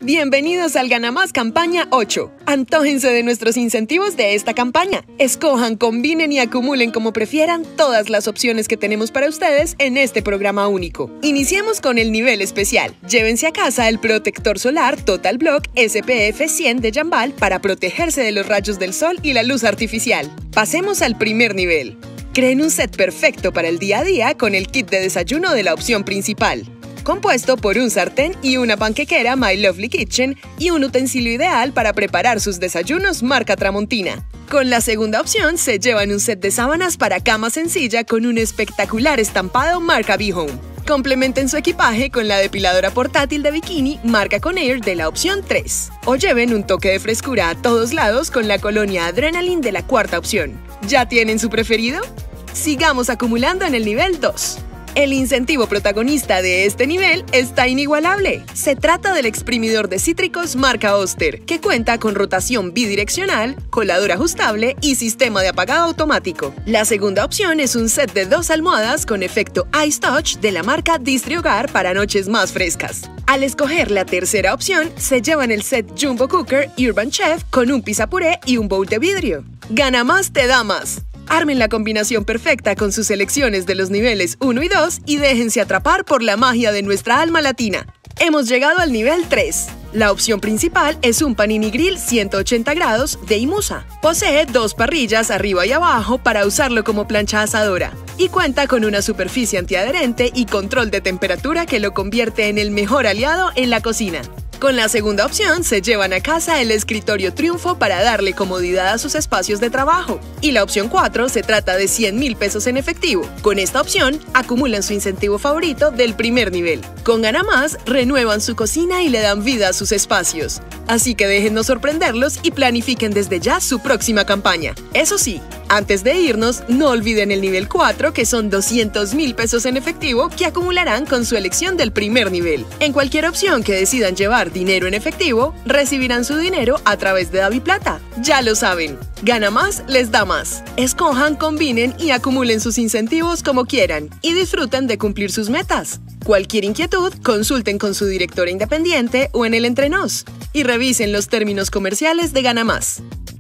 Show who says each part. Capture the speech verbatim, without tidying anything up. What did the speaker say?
Speaker 1: Bienvenidos al Gana Más Campaña ocho. Antójense de nuestros incentivos de esta campaña. Escojan, combinen y acumulen como prefieran todas las opciones que tenemos para ustedes en este programa único. Iniciemos con el nivel especial. Llévense a casa el protector solar Total Block S P F cien de Jambal para protegerse de los rayos del sol y la luz artificial. Pasemos al primer nivel. Creen un set perfecto para el día a día con el kit de desayuno de la opción principal, compuesto por un sartén y una panquequera My Lovely Kitchen y un utensilio ideal para preparar sus desayunos marca Tramontina. Con la segunda opción se llevan un set de sábanas para cama sencilla con un espectacular estampado marca B-Home. Complementen su equipaje con la depiladora portátil de bikini marca Conair de la opción tres. O lleven un toque de frescura a todos lados con la colonia Adrenaline de la cuarta opción. ¿Ya tienen su preferido? Sigamos acumulando en el nivel dos. El incentivo protagonista de este nivel está inigualable. Se trata del exprimidor de cítricos marca Oster, que cuenta con rotación bidireccional, colador ajustable y sistema de apagado automático. La segunda opción es un set de dos almohadas con efecto Ice Touch de la marca Distri Hogar para noches más frescas. Al escoger la tercera opción, se llevan el set Jumbo Cooker Urban Chef con un pizapuré y un bowl de vidrio. Gana más, te da más. Armen la combinación perfecta con sus selecciones de los niveles uno y dos y déjense atrapar por la magia de nuestra alma latina. Hemos llegado al nivel tres. La opción principal es un Panini Grill ciento ochenta grados de Imusa. Posee dos parrillas arriba y abajo para usarlo como plancha asadora y cuenta con una superficie antiadherente y control de temperatura que lo convierte en el mejor aliado en la cocina. Con la segunda opción se llevan a casa el escritorio Triunfo para darle comodidad a sus espacios de trabajo. Y la opción cuatro se trata de cien mil pesos en efectivo. Con esta opción acumulan su incentivo favorito del primer nivel. Con Gana Más renuevan su cocina y le dan vida a sus espacios. Así que déjennos sorprenderlos y planifiquen desde ya su próxima campaña. Eso sí, antes de irnos, no olviden el nivel cuatro, que son doscientos mil pesos en efectivo que acumularán con su elección del primer nivel. En cualquier opción que decidan llevar dinero en efectivo, recibirán su dinero a través de DaviPlata. Ya lo saben, Gana Más les da más. Escojan, combinen y acumulen sus incentivos como quieran y disfruten de cumplir sus metas. Cualquier inquietud, consulten con su directora independiente o en el Entre Nos y revisen los términos comerciales de Gana Más.